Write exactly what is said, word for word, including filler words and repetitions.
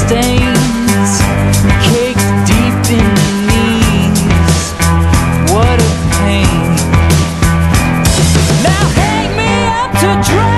stains caked deep in the knees. What a pain. Now hang me up to dry.